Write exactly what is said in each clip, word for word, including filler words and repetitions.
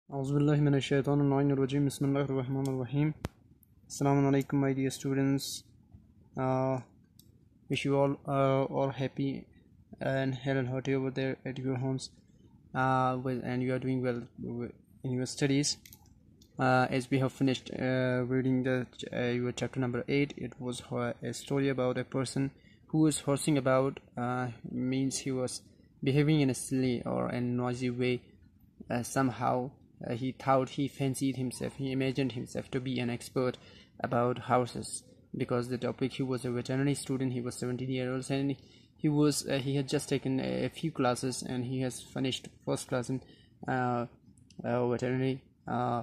Auzubillahiminash-shaytanir-rajim. Bismillahir-rahmanir-rahim. Assalamu alaikum, my dear students. Uh, wish you all uh, all happy and healthy and hearty over there at your homes. Uh, with, and you are doing well in your studies. Uh, as we have finished uh, reading the uh, your chapter number eight, it was a story about a person who was horsing about. Uh, means he was behaving in a silly or a noisy way. Uh, somehow uh, he thought, he fancied himself, he imagined himself to be an expert about horses, because the topic, he was a veterinary student, he was seventeen years old, and he was uh, he had just taken a, a few classes and he has finished first class in uh, uh, veterinary. Uh,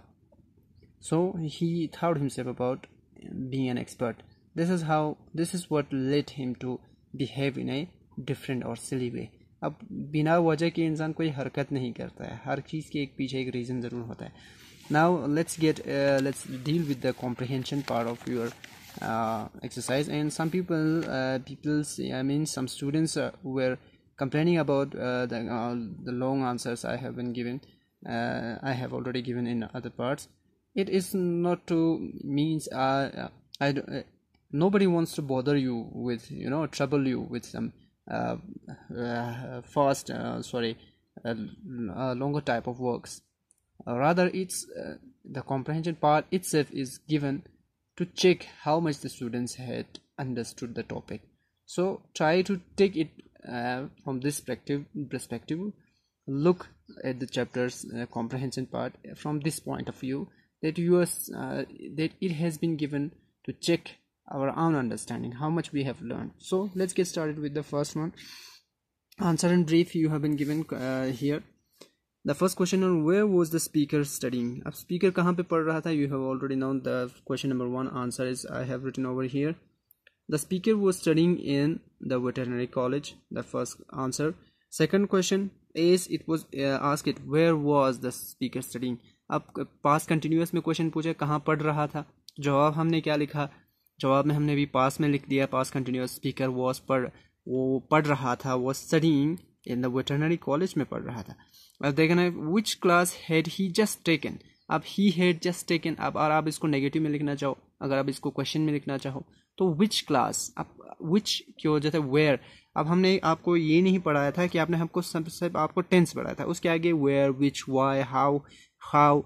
so he thought himself about being an expert. This is how this is what led him to behave in a different or silly way. अब बिना वजह के इंसान कोई हरकत नहीं करता है, हर चीज़ के एक पीछे एक रीज़न ज़रूर होता है. Now let's get let's deal with the comprehension part of your exercise. And some people uh, people's I mean some students uh, were complaining about uh, the, uh, the long answers I have been given uh, I have already given in other parts. It is not to means uh, I uh, nobody wants to bother you with, you know, trouble you with some Uh, uh, fast uh, sorry uh, uh, longer type of works. Uh, rather it's uh, the comprehension part itself is given to check how much the students had understood the topic. So try to take it uh, from this perspective perspective look at the chapter's uh, comprehension part from this point of view, that you are uh, that it has been given to check our own understanding, how much we have learned. So let's get started with the first one. Answer in brief you have been given uh, here. The first question on where was the speaker studying. अब speaker कहाँ पे पढ़ रहा था? You have already known the question number one. Answer is I have written over here. The speaker was studying in the veterinary college. The first answer. Second question is it was uh, asked it where was the speaker studying. अब past continuous में question पूछे कहाँ पढ़ रहा था. जवाब हमने क्या लिखा? जवाब में हमने भी पास में लिख दिया. पास कंटिन्यूस स्पीकर वॉज पढ़ वो पढ़ रहा था, वो studying in the veterinary college में पढ़ रहा था. अब देखना है which class had he just taken. अब ही हैड जस्ट टेकन. अब और आप इसको नेगेटिव में लिखना चाहो, अगर आप इसको क्वेश्चन में लिखना चाहो तो विच क्लास. अब विच की वजह से वेयर. अब हमने आपको ये नहीं पढ़ाया था कि आपने हमको सब आपको टेंस पढ़ाया था, उसके आगे where, which, why, how, how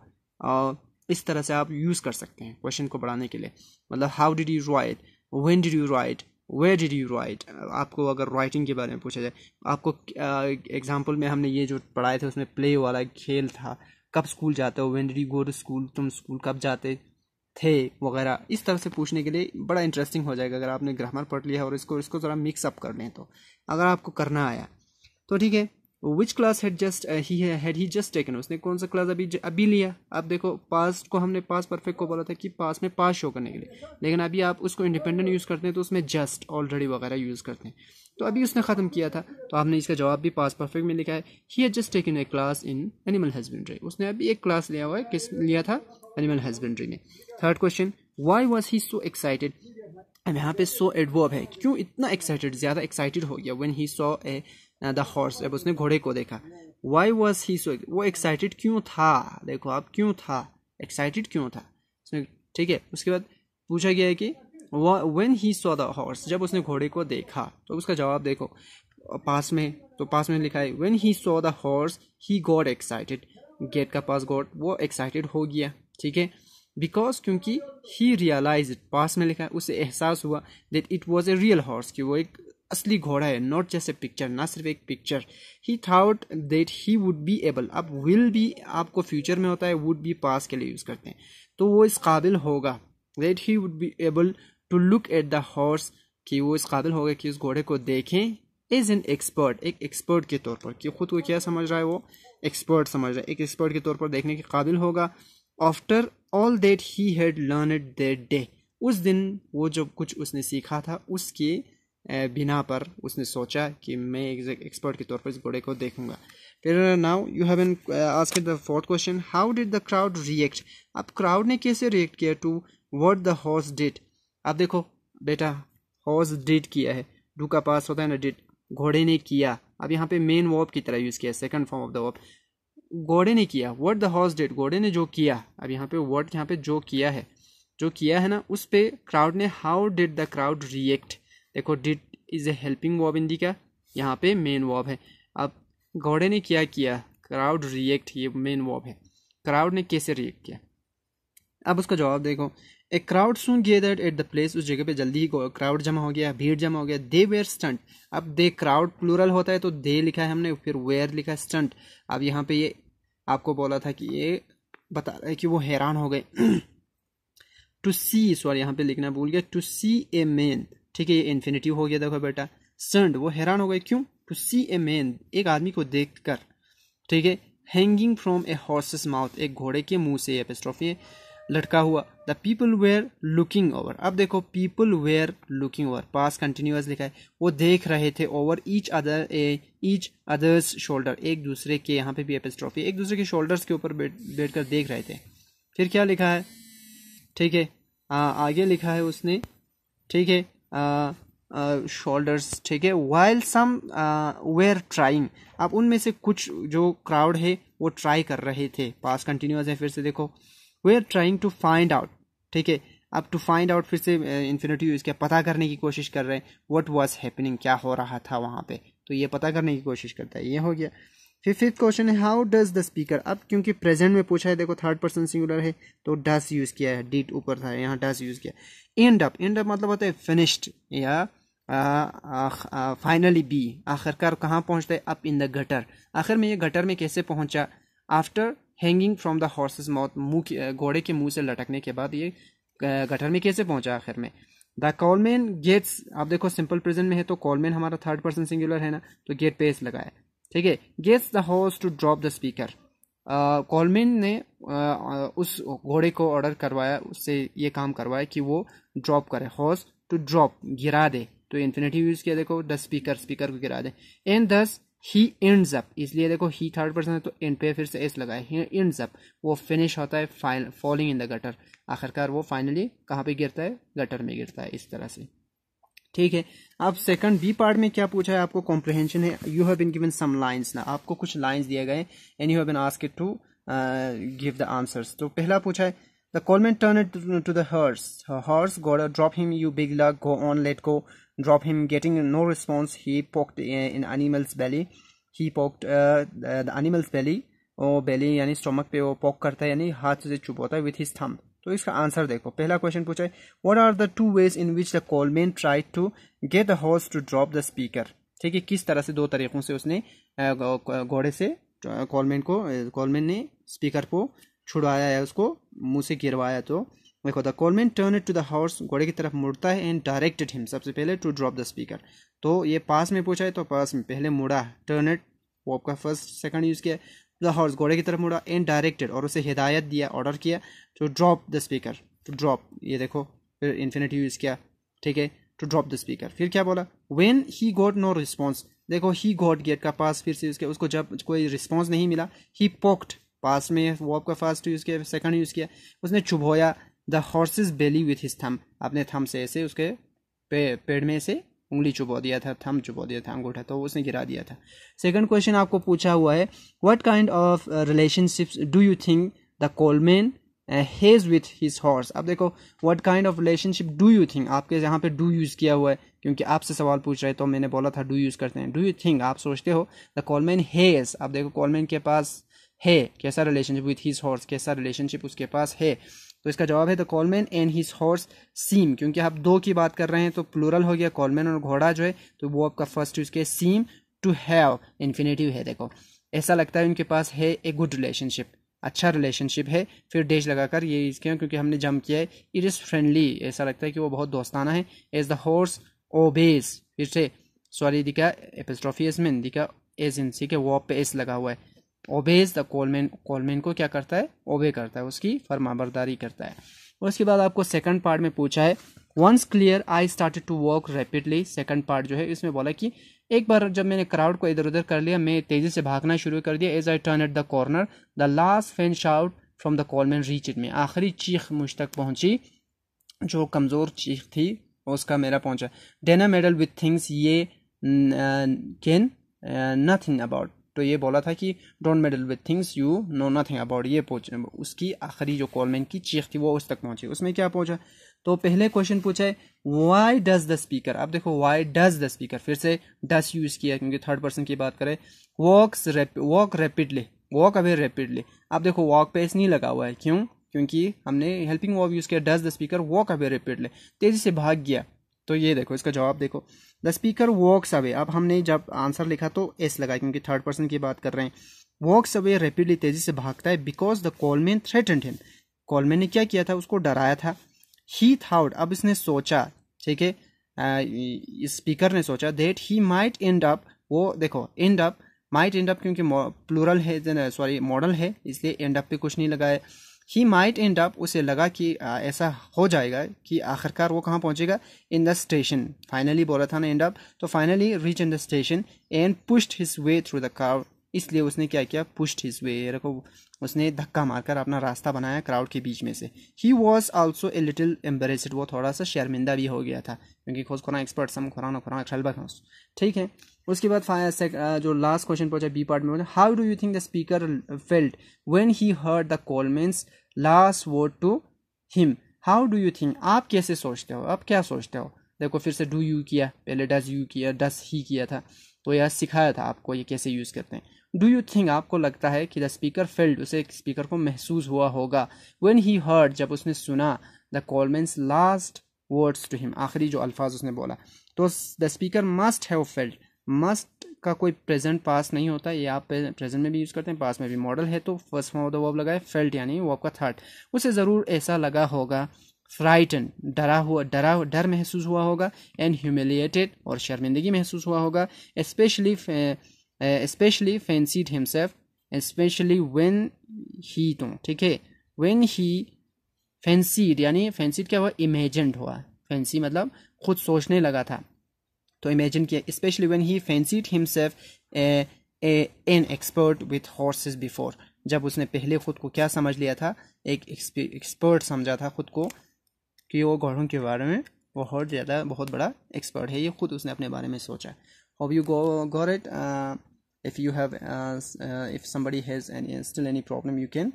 इस तरह से आप यूज़ कर सकते हैं क्वेश्चन को बढ़ाने के लिए. मतलब how did you write, when did you write, where did you write. आपको अगर राइटिंग के बारे में पूछा जाए, आपको एग्जांपल में हमने ये जो पढ़ाए थे उसमें प्ले वाला खेल था, कब स्कूल जाते हो, when did you go to school, तुम स्कूल कब जाते थे वगैरह. इस तरह से पूछने के लिए बड़ा इंटरेस्टिंग हो जाएगा अगर आपने ग्रामर पढ़ लिया और इसको इसको ज़रा मिक्सअप कर लें. तो अगर आपको करना आया तो ठीक है. Which class had just he had he just taken. उसने कौन सा क्लास अभी अभी लिया. आप देखो पास्ट को हमने पास्ट परफेक्ट को बोला था कि पास्ट में पास शो करने के लिए, लेकिन अभी आप उसको इंडिपेंडेंट यूज़ करते हैं तो उसमें जस्ट, ऑलरेडी वगैरह यूज़ करते हैं. तो अभी उसने ख़त्म किया था तो आपने इसका जवाब भी पास्ट परफेक्ट में लिखा है. He had just taken a class in animal husbandry. उसने अभी एक क्लास लिया हुआ है. किस लिया था? एनिमल हस्बेंड्री में. Third question why was he so excited. अब यहाँ पे सो एडवर्ब है. क्यों इतना एक्साइटेड, ज़्यादा एक्साइटेड हो गया. When he saw a the horse, अब उसने घोड़े को देखा. वाई वॉज ही सो, वो एक्साइटेड क्यों था. देखो आप, क्यों था, एक्साइटेड क्यों था. ठीक है. उसके बाद पूछा गया है कि when he saw the horse, जब उसने घोड़े को देखा. तो उसका जवाब देखो पास में, तो पास में लिखा है when he saw the horse he got excited. Get का पास गॉट, वो एक्साइटेड हो गया. ठीक है. बिकॉज क्योंकि ही रियलाइज, पास में लिखा है उसे एहसास हुआ that it was a real horse, कि वो एक असली घोड़ा है, नॉट जस्ट ए पिक्चर, ना सिर्फ एक picture. He thought that he would be able. अब विल भी आपको फ्यूचर में होता है, वुड भी पास के लिए यूज करते हैं. तो वो इस काबिल होगा, that he would be able to look at the horse, कि वो इस काबिल होगा कि उस घोड़े को देखें. एज एन एक्सपर्ट, एक एक्सपर्ट के तौर पर, कि खुद को क्या समझ रहा है, वो एक्सपर्ट समझ रहा है, एक एक्सपर्ट के तौर पर देखने के काबिल होगा. After all that he had learned that day. उस दिन वो जो कुछ उसने सीखा था उसके बिना पर उसने सोचा कि मैं एक एक्सपर्ट के तौर पर इस घोड़े को देखूंगा. फिर now you have been asked the fourth question how did the crowd react. अब क्राउड ने कैसे रिएक्ट किया to what the horse did. अब देखो बेटा, हॉर्स डिड किया है, डू का पास होता है ना डिड, घोड़े ने किया. अब यहाँ पे मेन वर्ब की तरह यूज किया, second form of the verb. घोड़े ने किया, व्हाट द हॉर्स डिड, घोड़े ने जो किया, अब यहाँ पे व्हाट यहाँ पे जो किया है, जो किया है ना, उस पे क्राउड ने, how did the crowd react, देखो did is a helping verb in the का, यहाँ पे मेन वर्ब है। अब घोड़े ने क्या किया, क्राउड रिएक्ट, ये मेन वर्ब है, क्राउड ने कैसे रिएक्ट किया। अब उसका जवाब देखो, a crowd soon gathered at the place, उस जगह पे जल्दी ही क्राउड जमा हो गया, भीड़ जमा हो गया। दे वेयर स्टंट, अब दे क्राउड प्लूरल होता है तो दे लिखा है हमने, फिर वेयर लिखा है, स्टंट। अब यहाँ पे ये आपको बोला था कि ये बता रहा है कि वो हैरान हो गए। टू सी, सॉरी यहाँ पे लिखना भूल गया, टू सी ए मैन, ठीक है, ये इन्फिनिटिव हो गया, देखो बेटा, स्टंट, वो हैरान हो गए, क्यों, टू सी ए मैन, एक आदमी को देख कर, ठीक है, hanging from a horse's mouth, एक घोड़े के मुंह से एपिस्ट्रोफी लटका हुआ। The people were looking over, अब देखो people were looking over, past continuous लिखा है, वो देख रहे थे, over each other a each other's shoulder, एक दूसरे के, यहाँ पे भी एपिस्ट्रोफी, एक दूसरे के शोल्डर्स के ऊपर बैठ बैठ कर देख रहे थे। फिर क्या लिखा है, ठीक है, आगे लिखा है उसने, ठीक है, शोल्डर्स, ठीक है, वाइल सम वेयर ट्राइंग, अब उनमें से कुछ जो क्राउड है वो ट्राई कर रहे थे, पास कंटिन्यूअस है, फिर से देखो, were trying to find out, ठीक है, अब टू फाइंड आउट फिर से इन्फिनिटिव यूज किया, पता करने की कोशिश कर रहे हैं, व्हाट वाज हैपनिंग, क्या हो रहा था वहां पे, तो ये पता करने की कोशिश करता है, ये हो गया। फिर फिफ्थ क्वेश्चन है, हाउ डज द स्पीकर, अब क्योंकि प्रेजेंट में पूछा है, देखो थर्ड पर्सन सिंगुलर है तो डस यूज किया है, डीट ऊपर था, यहाँ डस यूज किया। एंड अप, एंड अप मतलब होता है फिनिश्ड या फाइनली बी, आखिरकार कहाँ पहुंचता है, अप इन द गटर, आखिर में ये गटर में कैसे पहुंचा, after hanging from the horse's mouth, मुंह, घोड़े के मुंह से लटकने के बाद ये गटर में कैसे पहुंचा आखिर में। द कॉलमैन गेट्स, आप देखो सिंपल प्रेजेंट में है तो कॉलमैन हमारा थर्ड पर्सन सिंगुलर है ना, तो गेट पे एस लगाया, ठीक है, gets the horse to drop the speaker, coalman ने uh, उस घोड़े को ऑर्डर करवाया, उससे ये काम करवाया कि वो ड्रॉप करे, हॉर्स टू ड्रॉप, गिरा दे, तो इन्फिनिटिव यूज किया, देखो द स्पीकर, स्पीकर को गिरा दे। एंड दस ही एंड्स अप, इसलिए देखो ही थर्ड पर्सन है तो एंड पे फिर से एस लगाए, ही एंड्स अप, वो फिनिश होता है फॉलिंग इन द गटर, आखिरकार वो फाइनली कहाँ पे गिरता है, गटर में गिरता है, इस तरह से, ठीक है। अब सेकंड बी पार्ट में क्या पूछा है आपको, कॉम्प्रिहेंशन है, you have been given some lines ना, आपको कुछ लाइंस दिए गए and you have been asked to give the answers. तो पहला पूछा है, the coalman turn to the horse, horse god drop him you big lug, go on let go, drop him, getting no response, he poked in animal's belly, he poked uh, the animal's belly, और belly यानी stomach पे वो पोक करता है, यानी हाथ से चुभोता है, with his thumb। तो इसका आंसर देखो, पहला क्वेश्चन पूछा है, what are the two ways in which the coalman tried to get the horse to drop the speaker, ठीक है, किस तरह से, दो तरीकों से उसने घोड़े से कॉलमैन को, कॉलमैन ने स्पीकर को छुड़वाया है, उसको मुंह से गिरवाया। तो देखो, the coalman turn it to the horse, घोड़े की तरफ मुड़ता है, एंड डायरेक्टेड हिम, सबसे पहले टू ड्रॉप द स्पीकर, तो ये पास में पूछा है तो पास में पहले मुड़ा, टर्न इट वो आपका फर्स्ट सेकंड यूज किया, द हॉर्स घोड़े की तरफ मुड़ा, एंड डायरेक्टेड, और उसे हिदायत दिया, ऑर्डर किया, to drop the speaker, to drop, ये देखो फिर इन्फिनिटिव यूज किया, ठीक है, टू ड्रॉप द स्पीकर। फिर क्या बोला, when he got no response, देखो ही गॉट गेट का पास फिर से उसके, उसको जब कोई रिस्पॉन्स नहीं मिला, ही पोक्ड, पास में वो आपका फर्स्ट यूज किया, सेकंड यूज किया, उसने चुभोया, the horse's belly with his thumb, अपने थम से ऐसे उसके पे, पेड़ में से उंगली चुबो दिया था, थम चुबो दिया था, अंगूठा, तो उसने गिरा दिया था। सेकंड क्वेश्चन आपको पूछा हुआ है, what kind of relationships do you think the coalman has with his horse, अब देखो what kind of relationship do you think, आपके यहाँ पे डू यूज किया हुआ है क्योंकि आपसे सवाल पूछ रहे, तो मैंने बोला था डू यूज करते हैं, डू यू थिंक, आप सोचते हो, द कॉलमैन हैज, अब देखो कॉलमैन के पास है कैसा रिलेशनशिप, विथ हिज हॉर्स कैसा रिलेशनशिप उसके पास है, तो इसका जवाब है the coalman and his horse seem, क्योंकि आप दो की बात कर रहे हैं तो प्लूरल हो गया, कॉलमैन और घोड़ा जो है, तो वो आपका फर्स्ट यूज किया, सीम टू हैव, इन्फिनिटिव है, देखो ऐसा लगता है उनके पास है ए गुड रिलेशनशिप, अच्छा रिलेशनशिप है, फिर डेश लगाकर ये इसके, क्योंकि हमने जम किया है, इट इज फ्रेंडली, ऐसा लगता है कि वो बहुत दोस्ताना है, एज द हॉर्स ओबेज, फिर से सॉरी दिखा एपिस्ट्रोफी एसमेन दिखा एज इन, ठीक है, वो पे एस लगा हुआ है, ओबेज द कॉलमैन, कॉलमैन को क्या करता है, ओबे करता है, उसकी फरमाबरदारी करता है। उसके बाद आपको सेकंड पार्ट में पूछा है, once clear I started to walk rapidly, second part जो है इसमें बोला कि एक बार जब मैंने क्राउड को इधर उधर कर लिया, मैं तेजी से भागना शुरू कर दिया, as I turn at the corner the last faint shout from the coalman reach it, में आखिरी चीख मुझ तक पहुंची, जो कमजोर चीख थी उसका मेरा पहुंचा, डेना मेडल विथ थिंग्स ये कैन नथिंग अबाउट, तो ये बोला था कि don't meddle with things you know nothing about, ये पहुंच उसकी आखिरी जो कोलमैन की चीख थी वो उस तक पहुंची। उसमें क्या पहुंचा, तो पहले क्वेश्चन पूछा है व्हाई डज द स्पीकर। अब देखो व्हाई डज द स्पीकर, फिर से डस यूज किया क्योंकि थर्ड पर्सन की बात करें। Walks walk rapidly, walk away rapidly. अब देखो वॉक पे एस नहीं लगा हुआ है, क्यों, क्योंकि हमने हेल्पिंग वर्ब यूज किया। Does the speaker walk away rapidly, तेजी से भाग गया। तो ये देखो इसका जवाब देखो, द स्पीकर वॉक्स अवे। अब हमने जब आंसर लिखा तो एस लगा क्योंकि थर्ड पर्सन की बात कर रहे हैं। वॉक्स अवे रैपिडली, तेजी से भागता है, because the coalman threatened him. Coalman ने क्या किया था, उसको डराया था। ही थाउट, अब इसने सोचा, ठीक है, स्पीकर ने सोचा that he might end up, वो देखो end up, might end up क्योंकि प्लूरल है, सॉरी मॉडल है, इसलिए एंड अप पे कुछ नहीं लगा है। ही माइट एंड अप, उसे लगा कि आ, ऐसा हो जाएगा कि आखिरकार वो कहाँ पहुंचेगा, इन द स्टेशन। फाइनली बोला था ना एंड अप, तो finally reach in the station and pushed his way through the crowd. इसलिए उसने क्या किया, पुश्ड हिज वे, देखो उसने धक्का मारकर अपना रास्ता बनाया क्राउड के बीच में से। He was also a little embarrassed, वो थोड़ा सा शर्मिंदा भी हो गया था क्योंकि खोज खुरा एक्सपर्ट सम खुरा न खुरा खलबा खास, ठीक है। उसके बाद जो लास्ट क्वेश्चन पूछा बी पार्ट में, how do you think the speaker felt when he heard the coalman's last word to him. How do you think, आप कैसे सोचते हो, आप क्या सोचते हो। देखो फिर से डू यू किया, पहले डज यू किया, डस ही किया था, तो यह सिखाया था आपको ये कैसे यूज करते हैं। डू यू थिंक, आपको लगता है कि द स्पीकर फेल्ड, उसे स्पीकर को महसूस हुआ होगा, व्हेन ही हर्ड, जब उसने सुना, the coalman's last words to him, आखिरी जो अल्फाज उसने बोला। तो the speaker must have felt, must का कोई प्रेजेंट पास नहीं होता, ये आप प्रेजेंट में भी यूज करते हैं, पास में भी। मॉडल है तो first form of the verb लगा है फेल्ट, यानी वो आपका थर्ड। उसे जरूर ऐसा लगा होगा, फ्राइटन, डरा हुआ, डरा डर महसूस हुआ होगा, एंड ह्यूमिलिएटेड, और शर्मिंदगी महसूस हुआ होगा, specially specially fancied himself, specially when he, तो ठीक है, व्हेन ही फैंसीड, यानी फैंसीड क्या हुआ, इमेजिन्ड हुआ, फैंसी मतलब खुद सोचने लगा था, तो इमेजिन किया। Specially when he fancied himself an expert with horses before, जब उसने पहले खुद को क्या समझ लिया था, एक एक्सपर्ट समझा था खुद को कि वो घोड़ों के बारे में बहुत ज़्यादा बहुत बड़ा एक्सपर्ट है, ये खुद उसने अपने बारे में सोचा। Hope you go got it. If you have if somebody has any still any problem you can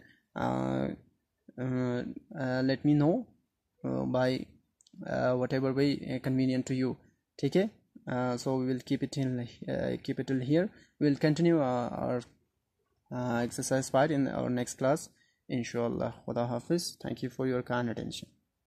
let me know by whatever way convenient to you, ठीक है। Uh, so we will keep it in uh, keep it till here. We will continue uh, our uh, exercise part in our next class, inshallah. Khuda Hafiz. Thank you for your kind attention.